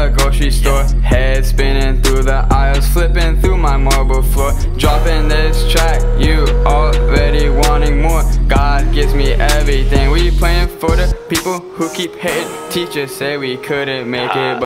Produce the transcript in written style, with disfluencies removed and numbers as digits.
the grocery store, head spinning through the aisles, flipping through my marble floor, dropping this track, you already wanting more. God gives me everything. We playing for the people who keep hating. Teachers say we couldn't make it, but